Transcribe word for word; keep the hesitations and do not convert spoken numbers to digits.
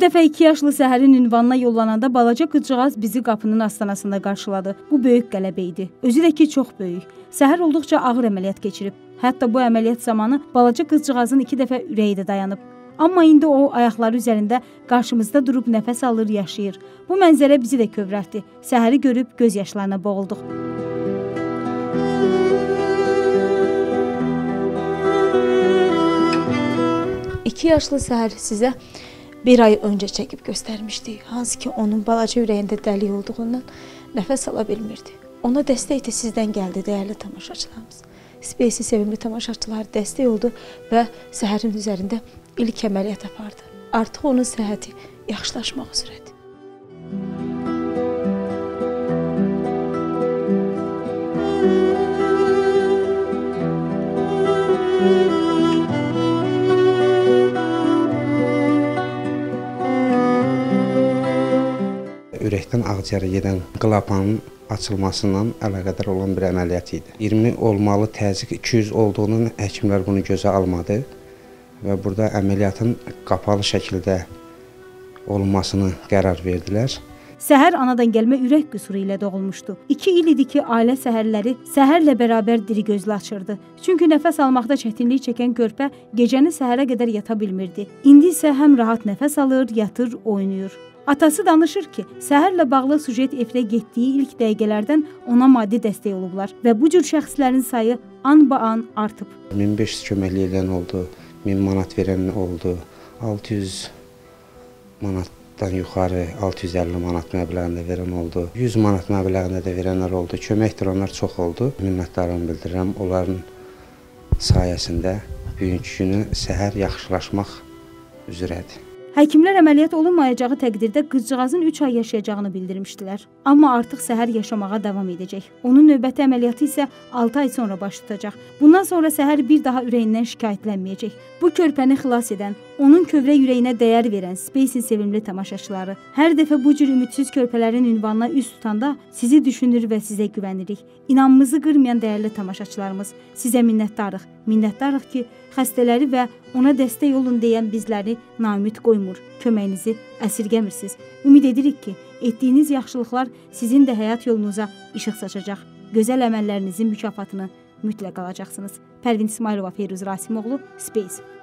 dəfə iki yaşlı Səhərin ünvanına yollananda balaca qızcığaz bizi qapının astanasında qarşıladı. Bu böyük qələbə idi. Özü də ki, çox böyük. Səhər olduqca ağır əməliyyat keçirib. Hətta bu əməliyyat zamanı balaca qızcığazın iki dəfə ürəyi də dayanıb. Amma indi o ayaqları üzərində qarşımızda durub nəfəs alır, yaşayır. Bu mənzərə bizi də kövrəltdi. Səhəri görüb göz yaşlarına boğulduq. İki yaşlı Səhər sizə bir ay öncə çəkib göstərmişdik. Hansı ki, onun balaca ürəyində dəlik olduğundan nəfəs ala bilmirdi. Ona dəstək də sizdən gəldi, dəyərli tamaşaçılarımız. Space-in sevimli tamaşaçıları dəstək oldu və Səhərin üzərində ilk əməliyyat apardı. Artıq onun səhhəti yaxşılaşmaq üzrədir. Ürəkdən ağciyərə gedən klapanın açılmasından əlaqədar olan bir əməliyyat idi. iyirmi olmalı təzyiq iki yüz olduğunun həkimlər bunu gözə almadı və burada əməliyyatın qapalı şəkildə olunmasını qərar verdilər. Səhər anadan gəlmə ürək qüsuru ilə doğulmuşdu. İki il idi ki, ailə Səhərləri Səhərlə bərabər diri gözlü açırdı. Çünki nəfəs almaqda çətinlik çəkən körpə gecəni səhərə qədər yata bilmirdi. İndi isə həm rahat nəfəs alır, yatır, oynayır. Atası danışır ki, Səhərlə bağlı sujet efinə getdiyi ilk dəqiqələrdən ona maddi dəstək olublar və bu cür şəxslərin sayı an-ba-an artıb. min beş yüz köməkli edən oldu, min manat verən oldu, altı yüz manatdan yuxarı altı yüz əlli manat məbləğində verən oldu, yüz manat məbləğində də verənlər oldu. Kömək duranlar çox oldu. Minnətdarlığımı bildirirəm. Onların sayəsində bugünkü günü Səhər yaxşılaşmaq üzrədir. Həkimlər əməliyyat olunmayacağı təqdirdə qızcığazın üç ay yaşayacağını bildirmişdilər. Amma artıq Səhər yaşamağa davam edəcək. Onun növbəti əməliyyatı isə altı ay sonra baş tutacaq. Bundan sonra Səhər bir daha ürəyindən şikayətlənməyəcək. Bu körpəni xilas edən, onun kövrək ürəyinə dəyər verən Space-in sevimli tamaşaçıları hər dəfə bu cür ümidsiz körpələrin ünvanına üz tutanda sizi düşünür və sizə güvənirik. İnamımızı qırmayan dəyərli tamaşaçılarımız, sizə minnətdarıq. Minnətdarıq ki, xəstələri və ona dəstək olun deyən bizləri naümid qoymur, köməyinizi əsirgəmirsiniz. Ümid edirik ki, etdiyiniz yaxşılıqlar sizin də həyat yolunuza işıq saçacaq. Gözəl əməllərinizin mükafatını mütləq alacaqsınız. Pərvin İsmailova, Feyruz Rasimoğlu, Space.